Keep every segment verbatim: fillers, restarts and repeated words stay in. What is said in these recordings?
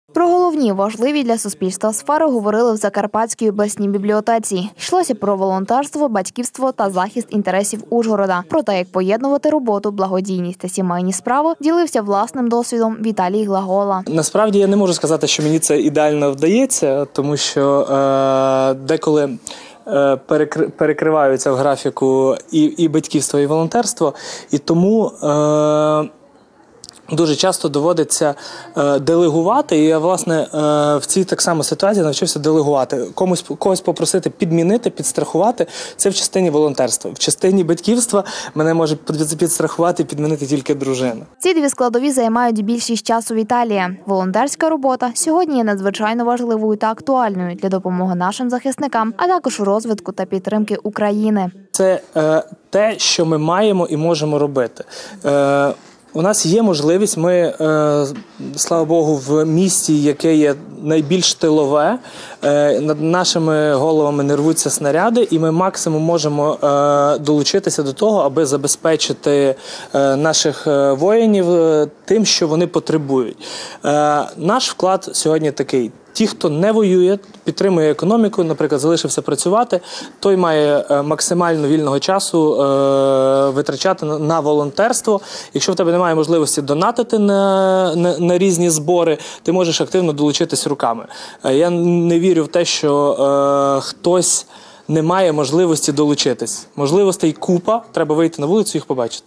Про головні важливі для суспільства сфери говорили в Закарпатській обласній бібліотеці. Йшлося про волонтерство, батьківство та захист інтересів Ужгорода. Про те, як поєднувати роботу, благодійність та сімейні справи, ділився власним досвідом Віталій Глагола. Насправді я не можу сказати, що мені це ідеально вдається, тому що е, деколи е, перекриваються в графіку і, і батьківство, і волонтерство, і тому е, дуже часто доводиться е, делегувати, і я, власне, е, в цій так само ситуації навчився делегувати. Комусь, когось попросити підмінити, підстрахувати – це в частині волонтерства. В частині батьківства мене може підстрахувати і підмінити тільки дружина. Ці дві складові займають більшість часу Віталія. Волонтерська робота сьогодні є надзвичайно важливою та актуальною для допомоги нашим захисникам, а також у розвитку та підтримки України. Це е, те, що ми маємо і можемо робити. Е, У нас є можливість, ми, е, слава Богу, в місті, яке є найбільш тилове, е, над нашими головами не рвуться снаряди, і ми максимум можемо е, долучитися до того, аби забезпечити е, наших воїнів тим, що вони потребують. Е, наш вклад сьогодні такий. Ті, хто не воює, підтримує економіку, наприклад, залишився працювати, той має максимально вільного часу е, витрачати на, на волонтерство. Якщо в тебе немає можливості донатити на, на, на різні збори, ти можеш активно долучитись руками. Е, я не вірю в те, що е, хтось не має можливості долучитись. Можливостей купа, треба вийти на вулицю і їх побачити.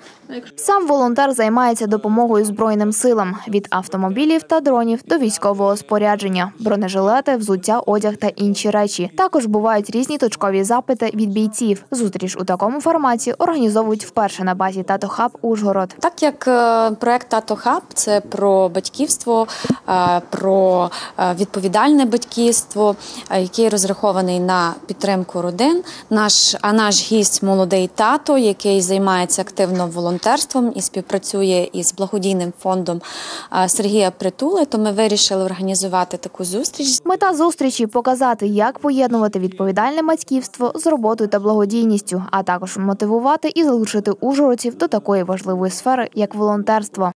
Сам волонтер займається допомогою Збройним силам – від автомобілів та дронів до військового спорядження, бронежилети, взуття, одяг та інші речі. Також бувають різні точкові запити від бійців. Зустріч у такому форматі організовують вперше на базі Тато Хаб Ужгород. Так як проект Тато Хаб – це про батьківство, про відповідальне батьківство, який розрахований на підтримку родин. Наш, а наш гість – молодий тато, який займається активно волонтерством і співпрацює із благодійним фондом Сергія Притули, то ми вирішили організувати таку зустріч. Мета зустрічі – показати, як поєднувати відповідальне батьківство з роботою та благодійністю, а також мотивувати і залучити ужгородців до такої важливої сфери, як волонтерство.